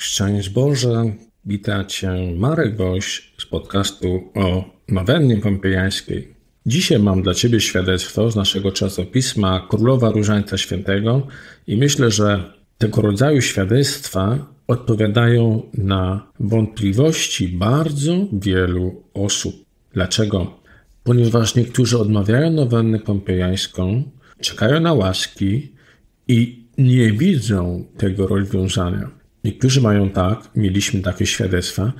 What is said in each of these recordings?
Szczęść Boże, wita Cię Marek Woś z podcastu o Nowennie Pompejańskiej. Dzisiaj mam dla Ciebie świadectwo z naszego czasopisma Królowa Różańca Świętego i myślę, że tego rodzaju świadectwa odpowiadają na wątpliwości bardzo wielu osób. Dlaczego? Ponieważ niektórzy odmawiają nowennę pompejańską, czekają na łaski i nie widzą tego rozwiązania. Niektórzy mają tak, mieliśmy takie świadectwa,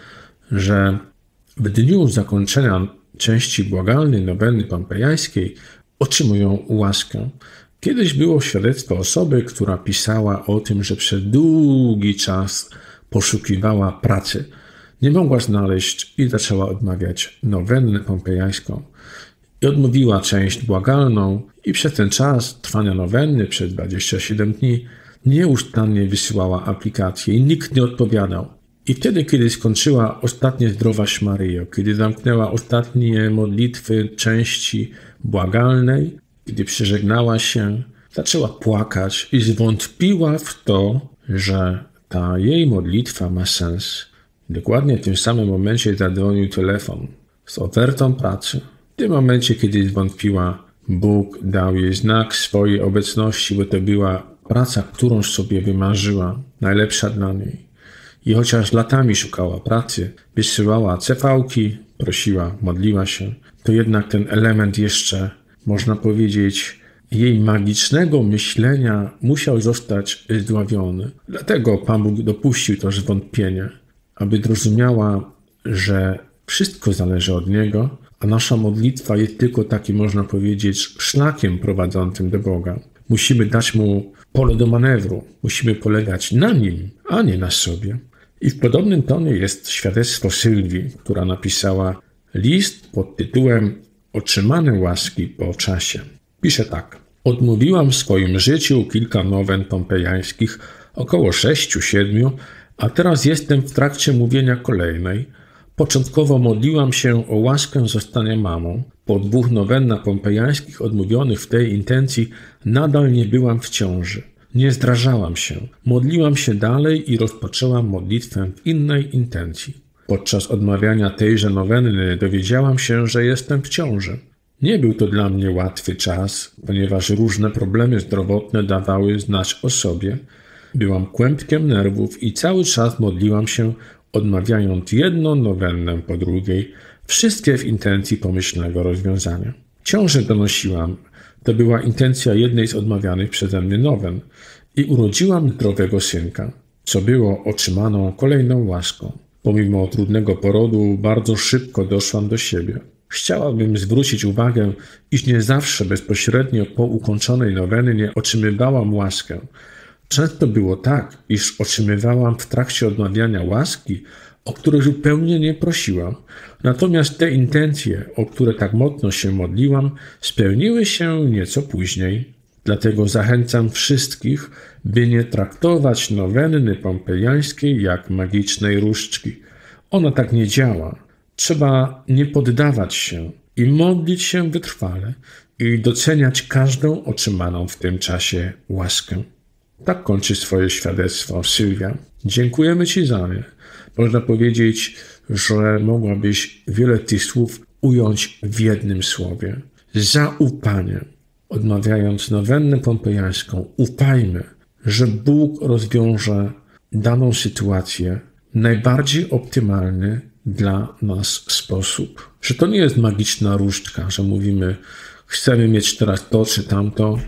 że w dniu zakończenia części błagalnej nowenny pompejańskiej otrzymują łaskę. Kiedyś było świadectwo osoby, która pisała o tym, że przez długi czas poszukiwała pracy. Nie mogła znaleźć i zaczęła odmawiać nowennę pompejańską. I odmówiła część błagalną i przez ten czas trwania nowenny, przez 27 dni, nieustannie wysyłała aplikacje i nikt nie odpowiadał. I wtedy, kiedy skończyła ostatnie Zdrowaś Maryjo, kiedy zamknęła ostatnie modlitwy części błagalnej, kiedy przeżegnała się, zaczęła płakać i zwątpiła w to, że ta jej modlitwa ma sens. Dokładnie w tym samym momencie zadzwonił telefon z ofertą pracy. W tym momencie, kiedy zwątpiła, Bóg dał jej znak swojej obecności, bo to była praca, którą sobie wymarzyła, najlepsza dla niej. I chociaż latami szukała pracy, wysyłała CV-ki, prosiła, modliła się, to jednak ten element jeszcze, można powiedzieć, jej magicznego myślenia musiał zostać zdławiony. Dlatego Pan Bóg dopuścił to zwątpienie, aby zrozumiała, że wszystko zależy od Niego, a nasza modlitwa jest tylko takim, można powiedzieć, szlakiem prowadzącym do Boga. Musimy dać Mu pole do manewru. Musimy polegać na Nim, a nie na sobie. I w podobnym tonie jest świadectwo Sylwii, która napisała list pod tytułem Otrzymane łaski po czasie. Pisze tak. Odmówiłam w swoim życiu kilka nowen pompejańskich, około 6-7, a teraz jestem w trakcie mówienia kolejnej. Początkowo modliłam się o łaskę zostania mamą. Po 2 nowennach pompejańskich odmówionych w tej intencji nadal nie byłam w ciąży. Nie zdrażałam się. Modliłam się dalej i rozpoczęłam modlitwę w innej intencji. Podczas odmawiania tejże nowenny dowiedziałam się, że jestem w ciąży. Nie był to dla mnie łatwy czas, ponieważ różne problemy zdrowotne dawały znać o sobie. Byłam kłębkiem nerwów i cały czas modliłam się, odmawiając jedną nowennę po drugiej, wszystkie w intencji pomyślnego rozwiązania. Ciążę donosiłam, to była intencja jednej z odmawianych przeze mnie nowen i urodziłam zdrowego synka, co było otrzymaną kolejną łaską. Pomimo trudnego porodu bardzo szybko doszłam do siebie. Chciałabym zwrócić uwagę, iż nie zawsze bezpośrednio po ukończonej nowennie otrzymywałam łaskę. Często było tak, iż otrzymywałam w trakcie odmawiania łaski, o które zupełnie nie prosiłam. Natomiast te intencje, o które tak mocno się modliłam, spełniły się nieco później. Dlatego zachęcam wszystkich, by nie traktować nowenny pompejańskiej jak magicznej różdżki. Ona tak nie działa. Trzeba nie poddawać się i modlić się wytrwale i doceniać każdą otrzymaną w tym czasie łaskę. Tak kończy swoje świadectwo Sylwia. Dziękujemy Ci za nie. Można powiedzieć, że mogłabyś wiele tych słów ująć w jednym słowie. Zaufanie. Odmawiając nowennę pompejańską, ufajmy, że Bóg rozwiąże daną sytuację w najbardziej optymalny dla nas sposób. Że to nie jest magiczna różdżka, że mówimy, chcemy mieć teraz to czy tamto,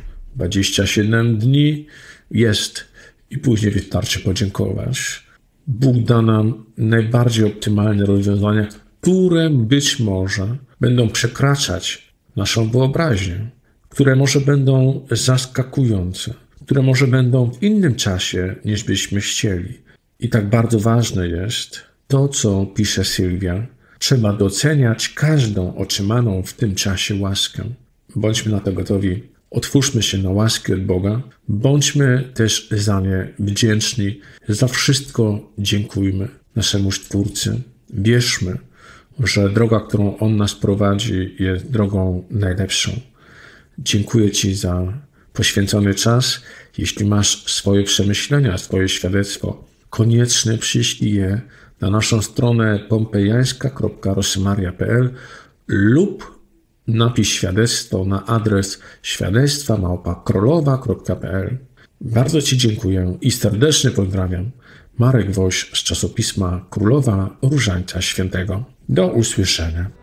27 dni, jest i później wystarczy podziękować. Bóg da nam najbardziej optymalne rozwiązania, które być może będą przekraczać naszą wyobraźnię, które może będą zaskakujące, które może będą w innym czasie niż byśmy chcieli. I tak bardzo ważne jest to, co pisze Sylwia. Trzeba doceniać każdą otrzymaną w tym czasie łaskę. Bądźmy na to gotowi. Otwórzmy się na łaski od Boga, bądźmy też za nie wdzięczni, za wszystko dziękujmy naszemu Stwórcy. Wierzmy, że droga, którą On nas prowadzi, jest drogą najlepszą. Dziękuję Ci za poświęcony czas. Jeśli masz swoje przemyślenia, swoje świadectwo, koniecznie przyślij je na naszą stronę pompejańska.rosemaria.pl lub napisz świadectwo na adres świadectwa@królowa.pl. Bardzo Ci dziękuję i serdecznie pozdrawiam. Marek Woś z czasopisma Królowa Różańca Świętego. Do usłyszenia.